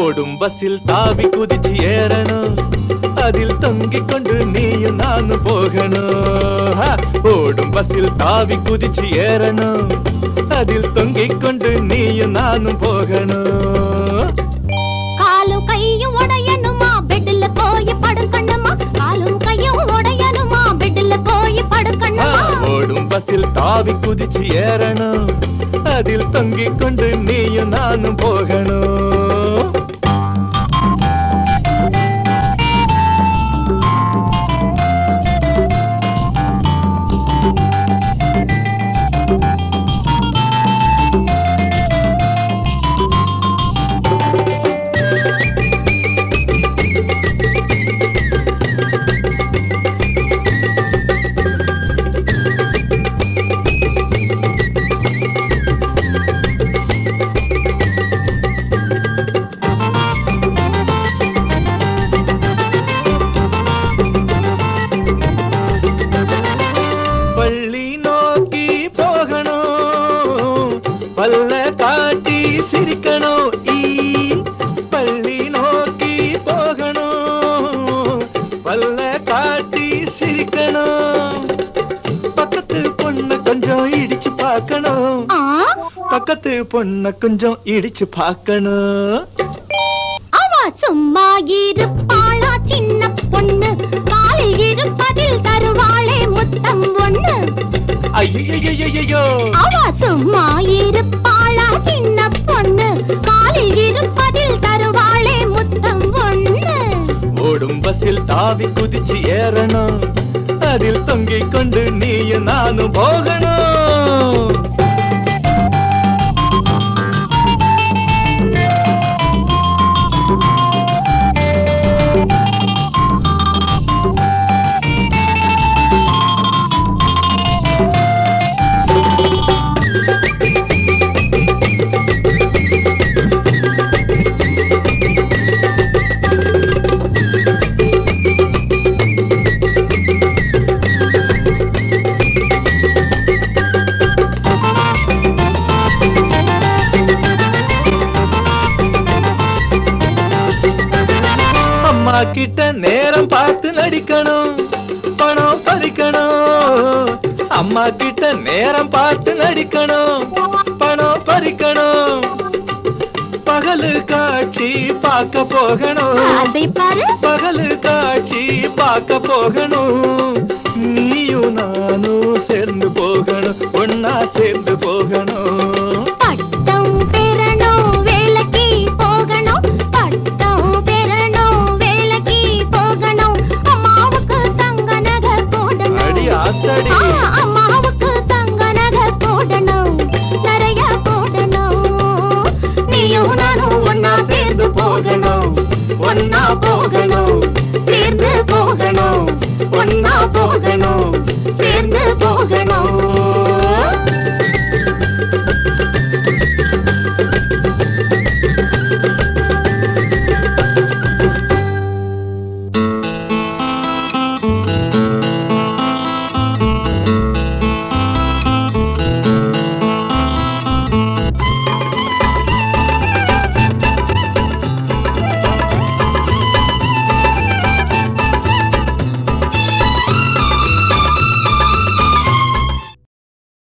ஓடும் பஸ்ஸில் தாவி குதிச்சு ஏறணும், அதில் தொங்கிக் கொண்டு நீயும் நானும் போகணும். ஓடும் பஸ்ஸில் தாவி குதிச்சு ஏறணும், அதில் தொங்கிக் கொண்டு நீயும் நானும் போகணும். காலும் கையும் உடையணுமா பெட்ல போய் படுக்கணுமா, காலும் கையும் உடையணுமா பெட்ல போய் படுக்கணுமா. ஓடும் பஸ்ஸில் தாவி குதிச்சு ஏறணும், அதில் தொங்கிக் கொண்டு நீயும் நானும் போகணும். பள்ளி நோக்கி போகணும், பல்ல காட்டி சிரிக்கணும். பள்ளி நோக்கி போகணும், பல்ல காட்டி சிரிக்கணும். பக்கத்து பொண்ண கொஞ்சம் இடிச்சு பார்க்கணும், பக்கத்து பொண்ண கொஞ்சம் இடிச்சு பார்க்கணும். அவ சும்மா இருப்பாளா சின்ன பொண்ணு, காலில் இருப்பதில் தருவாளே முத்தம் ஒண்ணு. ஐயோ, அவ சும்மா இருப்பாளா சின்ன பொண்ணு, காலில் இருப்பதில் தருவாளே முத்தம் ஒண்ணு. ஓடும் பஸ்ஸில் தாவி குதிச்சு ஏறணும், அதில் தொங்கிக் கொண்டு நீயும் நானும் போகணும். அம்மா கிட்ட நேரம் பார்த்து நடிக்கணும், பணம் பறிக்கணும். அம்மா கிட்ட நேரம் பார்த்து நடிக்கணும், பணம் பறிக்கணும். பகலு காட்சி பார்க்க போகணும், பகலு காட்சி பார்க்க போகணும். நீயும் நானும் சேர்ந்து போகணும், ஒன்னா சேர்ந்து போகணும். பட்டம் பெறணும் வேலைக்கு போகணும், பட்டம் பெறணும் வேலைக்கு போகணும். அம்மாவுக்கு தங்க நகை போடணும், அடி ஆத்தடி. அம்மாவுக்கு தங்க நகை போடணும், நிறைய போடணும். நீயும் நானும் ஒன்னா சேர்ந்து போகணும், ஒன்னா போகணும், சேர்ந்து போகணும், ஒன்னா போகணும்.